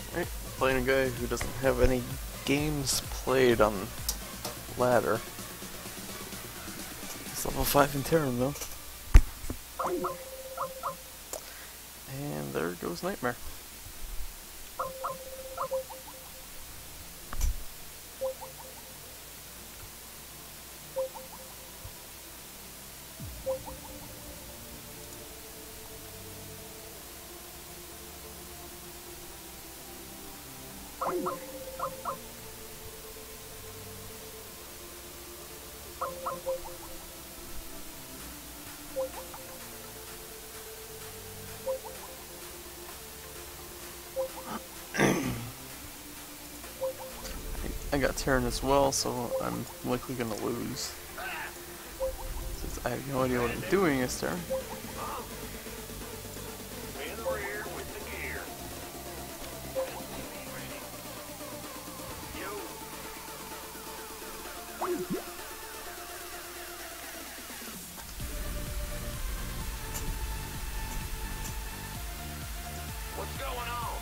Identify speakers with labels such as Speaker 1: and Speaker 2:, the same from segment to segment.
Speaker 1: Right? Playing a guy who doesn't have any games played on ladder. It's level 5 in Terran though. And there goes Nightmare. I got Terran as well, so I'm likely gonna lose. Since I have no idea what I'm doing this turn.
Speaker 2: What's going on?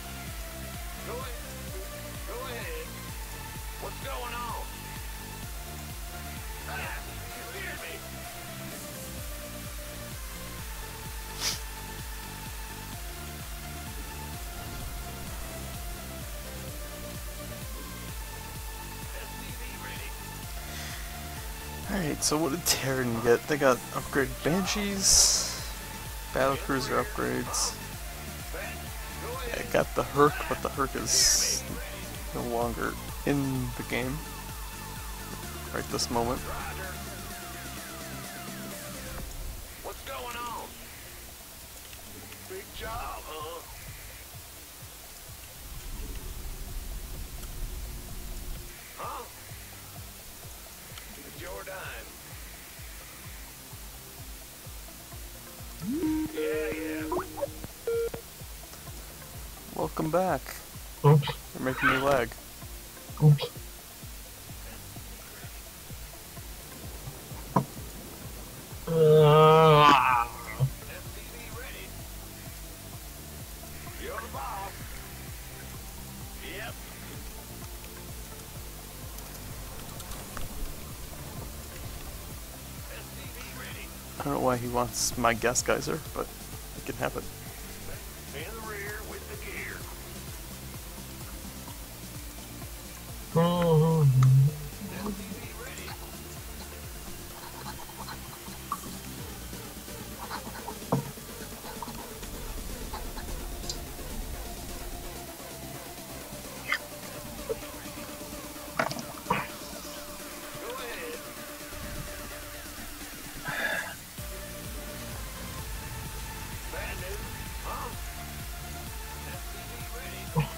Speaker 2: Go ahead. What's going on? Ah, you scared me. SCV ready.
Speaker 1: Alright, so what did Terran get? They got upgraded Banshees, Battlecruiser upgrades. I got the Herc, but the Herc is no longer in the game right this moment.
Speaker 2: What's going on? Big job, huh? Huh? It's your dime. Yeah.
Speaker 1: Welcome back.
Speaker 3: Oops.
Speaker 1: You're making me lag.
Speaker 3: Oops.
Speaker 2: SCV ready. You're the boss. Yep. SCV ready.
Speaker 1: I don't know why he wants my gas geyser, but it can happen.
Speaker 2: In the rear with the gear. SCV ready. Go ahead. Bad news, huh? SCV ready.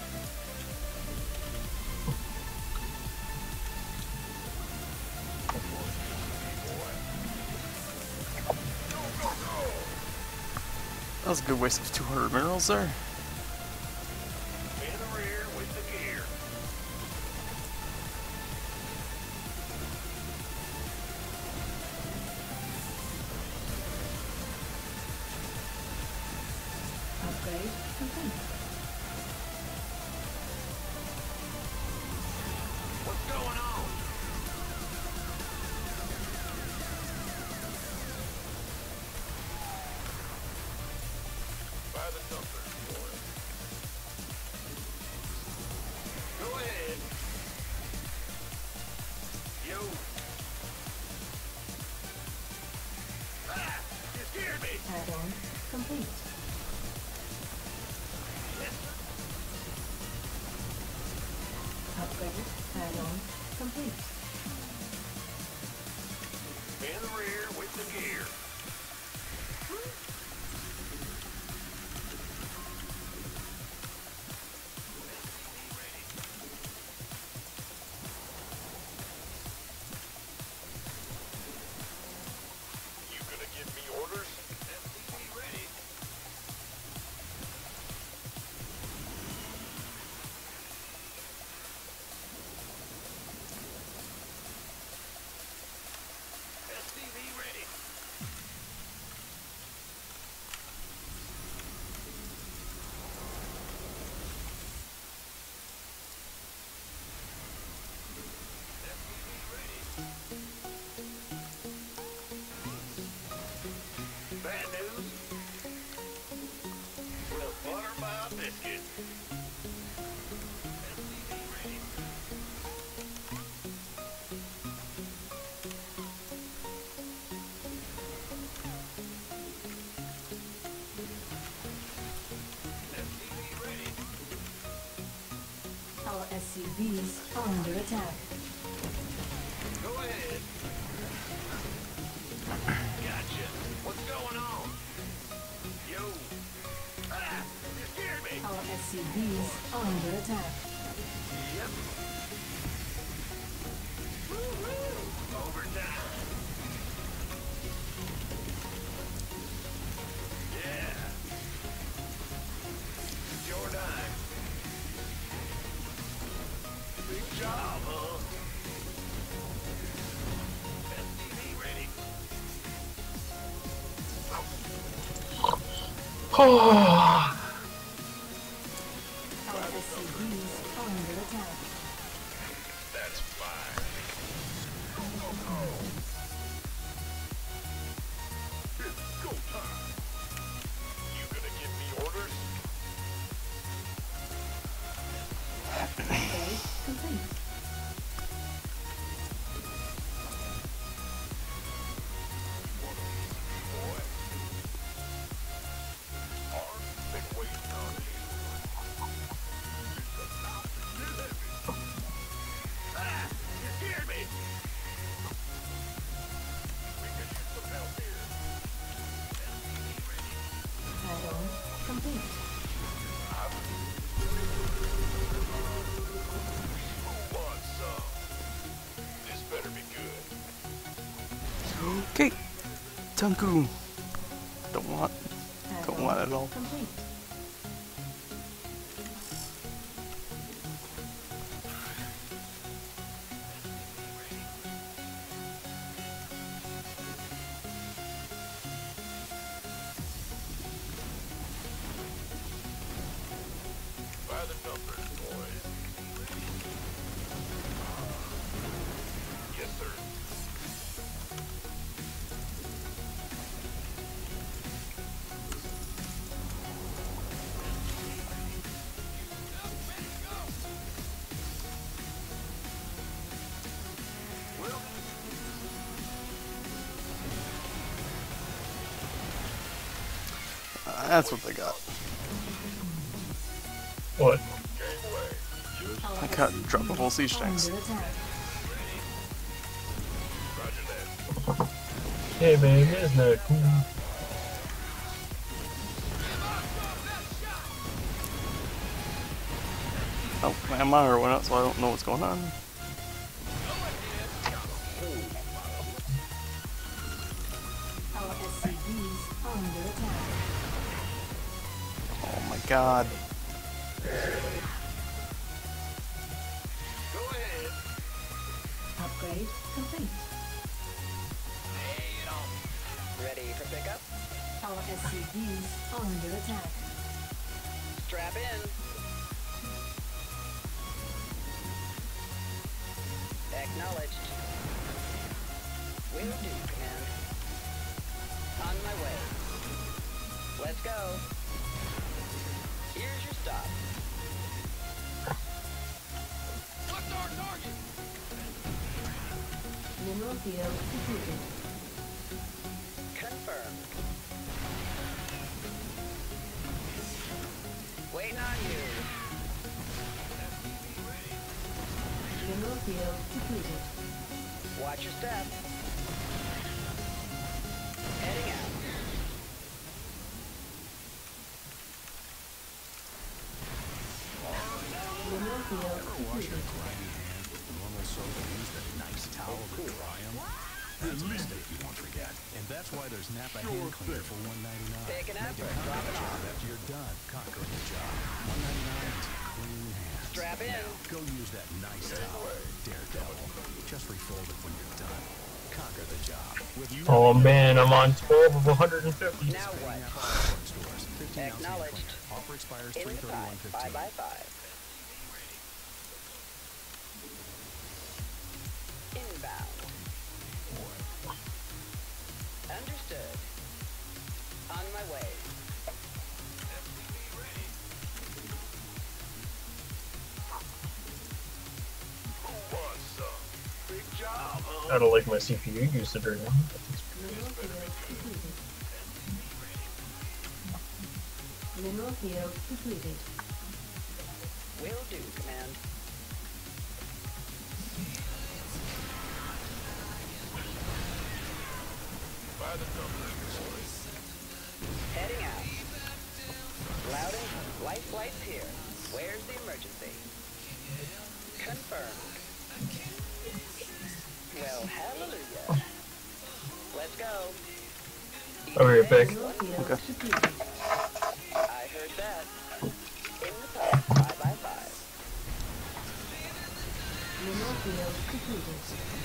Speaker 1: That was a good waste of 200 minerals there.
Speaker 2: In the rear with the gear.
Speaker 4: Upgrade complete.
Speaker 2: What's going on? By the number, boy. Go ahead. Yo. Ah! You scared me!
Speaker 4: Add-on complete. Upgrade add-on complete.
Speaker 2: In the rear with the gear. You gonna give me orders? SCV ready.
Speaker 4: SCVs are under attack.
Speaker 2: Go ahead. Gotcha. What's going on? Yo. Ah, you scared me.
Speaker 4: Our SCVs are under attack.
Speaker 2: Yep. Woo-hoo. Overtime. Yeah. It's your dime. Big job, huh? STV ready.
Speaker 3: Oh,
Speaker 4: Our SCVs are under attack.
Speaker 2: That's fine. It's go time. You gonna give me orders?
Speaker 4: Upgrade complete.
Speaker 2: Boy. I've been waiting on you. It's about to get heavy. Ah! You scared me! We could use some help here. STV ready.
Speaker 4: Add-on complete.
Speaker 2: Who wants some? This better be good.
Speaker 1: Okay. Tunku. Don't want
Speaker 4: Add-on
Speaker 1: it at all.
Speaker 4: complete.
Speaker 2: By the numbers, boys. Yes, sir. Well,
Speaker 1: That's what they got.
Speaker 3: what?
Speaker 4: Our
Speaker 1: I got
Speaker 4: SCVs
Speaker 1: droppable siege
Speaker 4: are
Speaker 1: tanks.
Speaker 4: under attack.
Speaker 2: roger that.
Speaker 3: Hey man, isn't that cool?
Speaker 1: Oh, my monitor went out, so I don't know what's going on.
Speaker 4: Our SCVs are under attack.
Speaker 1: Oh my god.
Speaker 2: Go ahead.
Speaker 4: Upgrade complete.
Speaker 5: Ready for pickup?
Speaker 4: Our SCVs are under attack.
Speaker 5: Strap in. Acknowledged. Will do, command. On my way. Let's go. Here's your stop.
Speaker 2: What's our target?
Speaker 4: Mineral field depleted.
Speaker 5: Confirmed. Waiting on you.
Speaker 4: Mineral field depleted.
Speaker 5: Watch your step. Heading out.
Speaker 4: Mineral field depleted.
Speaker 6: Normal soap and use the nice towel to dry them. That's a mistake you won't forget. And that's why there's Napa hand cleaner for $1.99.
Speaker 5: Taking
Speaker 6: Make
Speaker 5: effort,
Speaker 6: a conquer
Speaker 5: dropping
Speaker 6: job
Speaker 5: off.
Speaker 6: after you're done conquering the job. $1.99 is clean hands.
Speaker 5: Strap in.
Speaker 6: Now, go use that nice towel, Daredevil. Just refold it when you're done. Conquer the job. With you
Speaker 3: Oh man, I'm on 12 of 150.
Speaker 5: Now what?
Speaker 6: Napa Hardware stores. 15 ounce hand
Speaker 5: Acknowledged.
Speaker 6: cleaner. Offer expires
Speaker 5: In the 5
Speaker 6: 3/31/15.
Speaker 5: 5x5. Inbound. Understood. On my way.
Speaker 2: Who wants some? Big job, huh?
Speaker 3: I don't like my CPU usage right now.
Speaker 4: Mineral field depleted. Mineral field depleted.
Speaker 5: Will do, command. Heading out. Loudon, life flight's here. Where's the emergency? Confirmed. Well, hallelujah. Let's go.
Speaker 3: I'll be right back.
Speaker 4: Mineral field
Speaker 1: Okay.
Speaker 4: depleted.
Speaker 5: I heard that. In the top, 5x5.
Speaker 4: Mineral field depleted.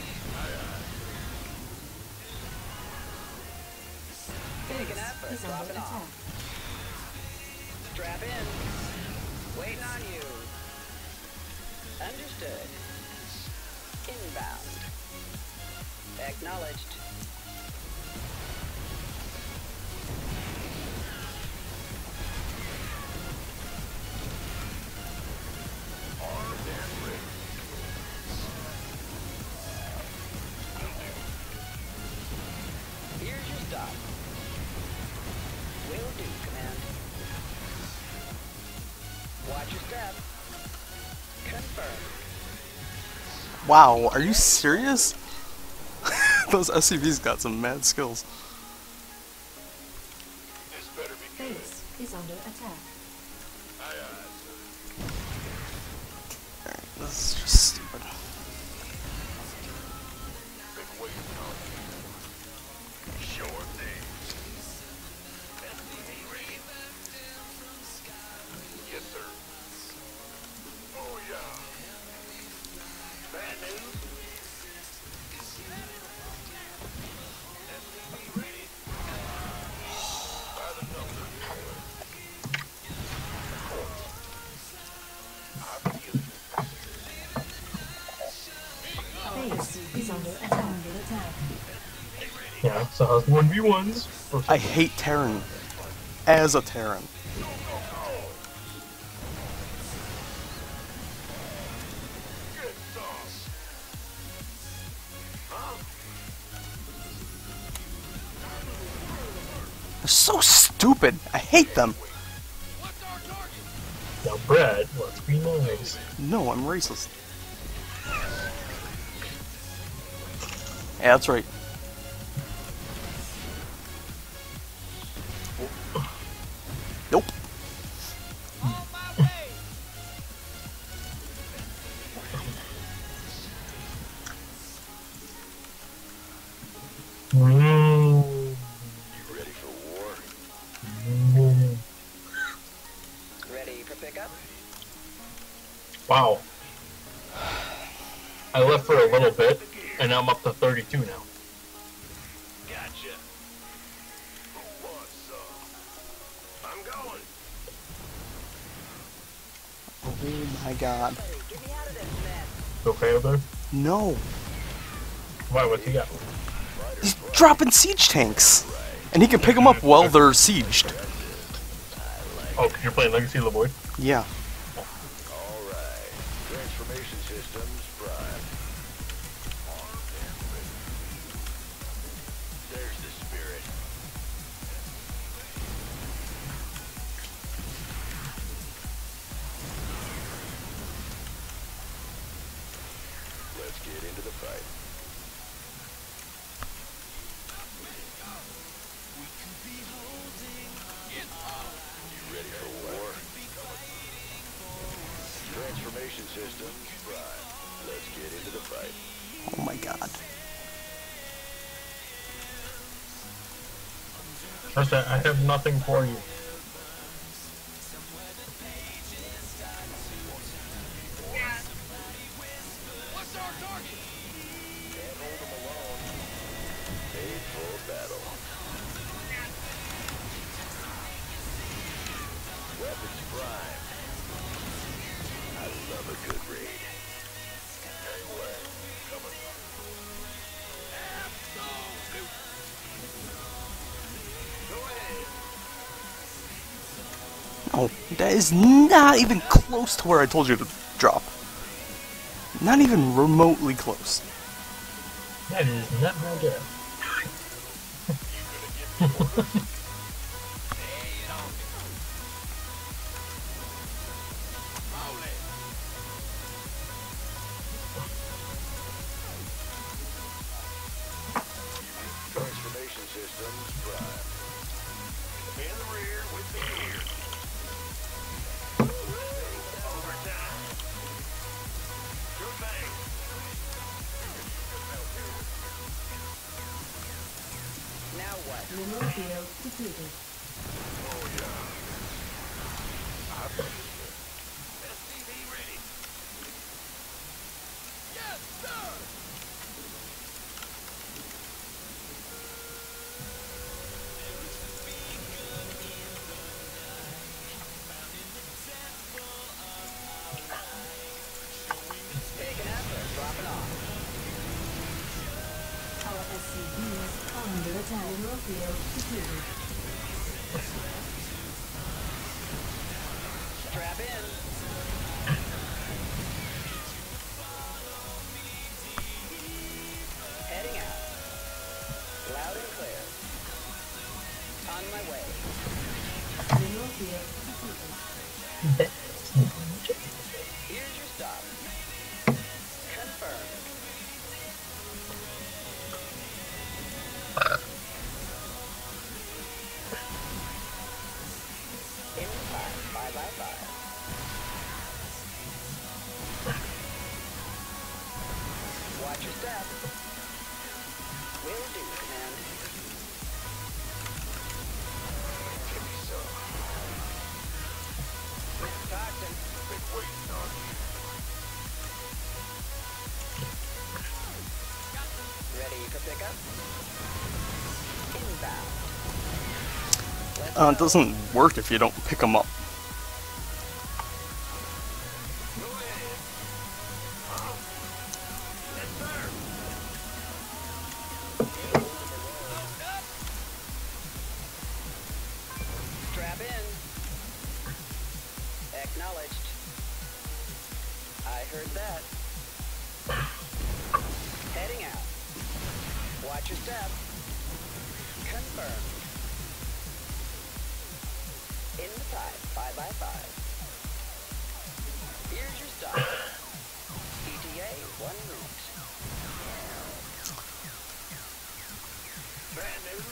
Speaker 5: Taking
Speaker 4: Base
Speaker 5: effort,
Speaker 4: is under
Speaker 5: dropping
Speaker 4: attack.
Speaker 5: off. Strap in. Waiting on you. Understood. Inbound. Acknowledged. Here's your stop. Will do, Command. Watch your step. Confirmed.
Speaker 1: Wow, are you serious? Those SCVs got some mad skills.
Speaker 4: Base is under attack.
Speaker 1: Alright, this is just stupid.
Speaker 2: Sure thing. SCV ready? Yes, sir. Oh, yeah. Bad news? SCV ready? By the number. I feel it.
Speaker 4: Base is under attack. Under attack.
Speaker 3: Yeah, so how's 1v1s?
Speaker 1: I hate Terran. As a Terran.
Speaker 2: Good sauce.
Speaker 1: They're so stupid. I hate them.
Speaker 3: Now, Brad, let's be nice.
Speaker 1: No, I'm racist. Yeah, that's right. Nope.
Speaker 3: Mm.
Speaker 2: You ready for war?
Speaker 3: Mm.
Speaker 5: Ready for pickup?
Speaker 3: Wow. I left for a little bit, and now I'm up to 32 now.
Speaker 2: Gotcha. Who wants some? I'm going.
Speaker 1: Oh my god.
Speaker 5: Get me out of this mess.
Speaker 3: Okay over there?
Speaker 1: No.
Speaker 3: Why, what's he got?
Speaker 1: He's dropping siege tanks. And he can pick them up while they're sieged.
Speaker 3: Oh, 'cause you're playing Legacy of the Void?
Speaker 1: Yeah.
Speaker 2: All right. Transformation systems prime. There's the spirit. Let's get into the fight. You ready for war? Transformation systems prime. Let's get into the fight.
Speaker 1: Oh my god.
Speaker 3: Trista, I have nothing for you.
Speaker 2: Can't hold them alone. Made for battle. Weapons prime. I love a good raid. Anyway, coming. Go ahead.
Speaker 1: No, that is not even close to where I told you to drop. Not even remotely close.
Speaker 3: That is not my job.
Speaker 2: Transformation system
Speaker 4: field depleted.
Speaker 2: SCV ready. Yes, sir.
Speaker 5: Taking effort, dropping off.
Speaker 4: Our SCVs are under attack. Mineral field depleted.
Speaker 5: Strap in. Heading out. Loud and clear. On my way.
Speaker 4: Mineral field depleted.
Speaker 5: Here's your stop. Confirmed. In 5x5. Watch your step. Will do, command.
Speaker 2: Give me some.
Speaker 5: Toxin.
Speaker 2: Been waiting on you.
Speaker 5: Ready for pickup? Inbound. Let's
Speaker 1: It
Speaker 5: go.
Speaker 1: doesn't work if you don't pick them up.
Speaker 2: Go ahead. Yes, sir.
Speaker 5: Strap in. Acknowledged. I heard that. Heading out. Watch your step. Confirmed. In the pipe, 5x5. Here's your stop. ETA, 1 minute.
Speaker 2: Bad news.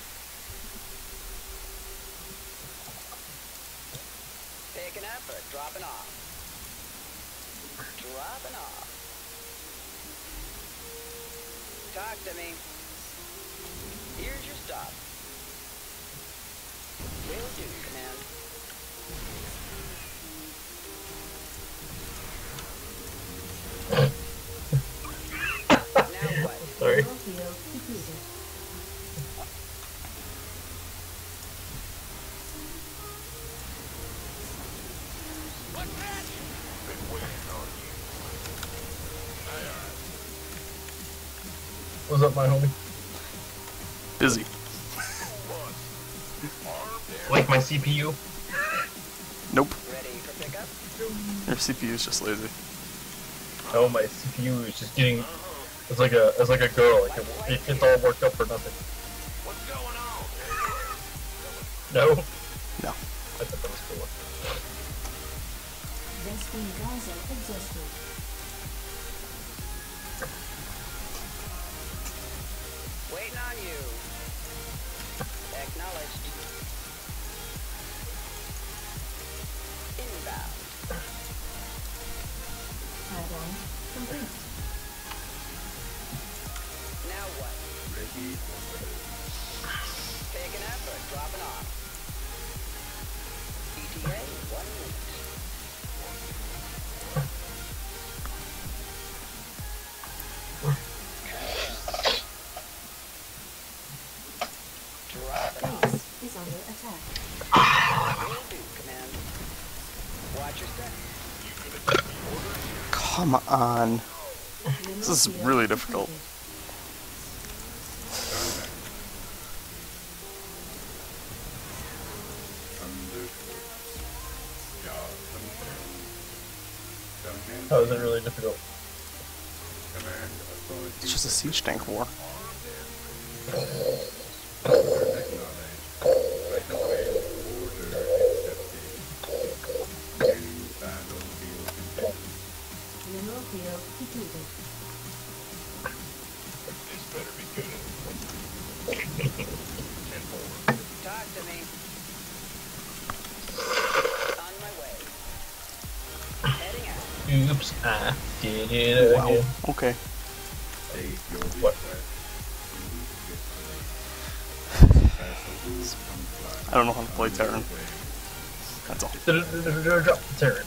Speaker 5: Taking effort, dropping off. Dropping off. Talk to me. Here's your stop. Will do, command. Now what?
Speaker 3: Sorry.
Speaker 4: Mineral field depleted.
Speaker 2: What's that? Been waiting on you.
Speaker 3: What's up, my homie?
Speaker 1: Busy.
Speaker 3: Like my CPU?
Speaker 1: Nope.
Speaker 5: Ready for pickup?
Speaker 1: Your CPU is just lazy.
Speaker 3: No, my CPU is just getting. It's like a girl. Like it gets all worked up for nothing.
Speaker 2: What's going on?
Speaker 3: No.
Speaker 1: No.
Speaker 3: I thought that was cool.
Speaker 4: Vesting Gaza exhausted.
Speaker 5: Waiting on you. Acknowledged. Inbound.
Speaker 4: Add-on complete.
Speaker 5: Now what? Taking effort, dropping off. ETA, 1 minute. Dropping off.
Speaker 4: Base is under attack.
Speaker 5: Will do, command. Watch your step.
Speaker 1: Come on.
Speaker 4: Mineral
Speaker 1: This is
Speaker 4: field
Speaker 1: really difficult.
Speaker 4: depleted.
Speaker 3: How is it really difficult?
Speaker 1: It's just a siege tank war.
Speaker 4: Mineral field depleted.
Speaker 2: This better be good.
Speaker 5: Talk to me. On my way. Heading out.
Speaker 3: Oops, I did it
Speaker 1: Wow.
Speaker 3: again.
Speaker 1: Okay.
Speaker 3: What?
Speaker 1: I don't know how to play Terran. That's all.
Speaker 3: Drop the Terran.